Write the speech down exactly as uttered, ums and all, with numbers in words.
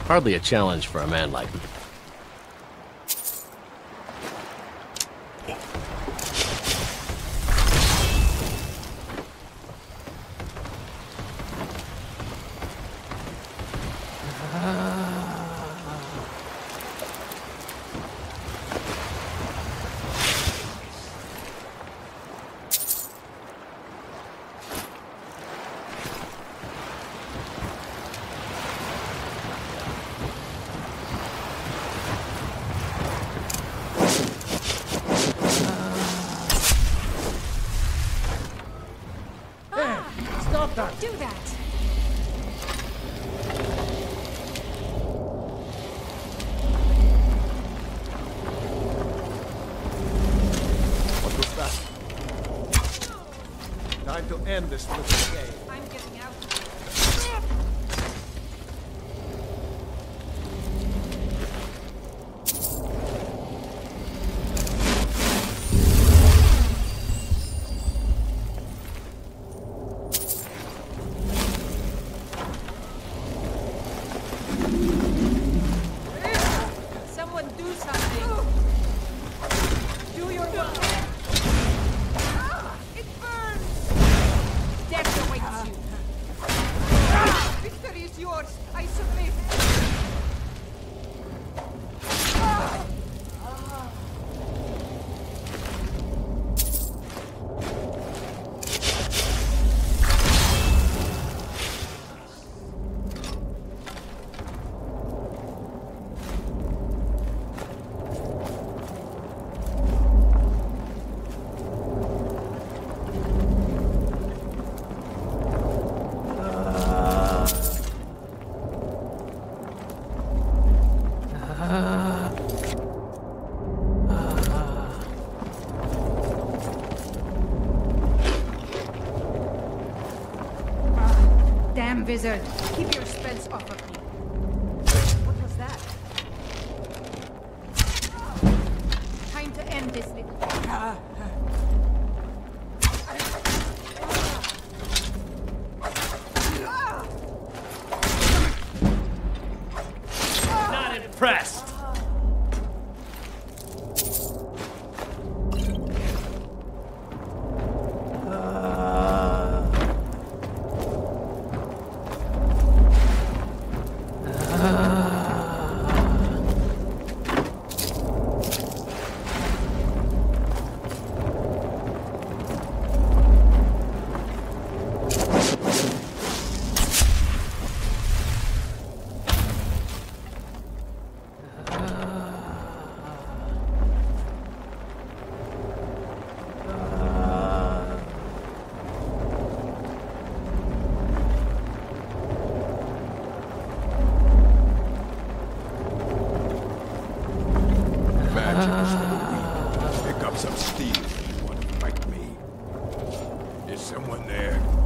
Hardly a challenge for a man like me. Don't do that! What was that? Time to end this little game. I'm getting out. Someone do something! Do your work! It burns! Death awaits you! Victory is yours! I submit! Damn wizard! Keep your spells off of me. What was that? Time to end this little... Not impressed! Pick up some steel if you want to fight me. Is someone there?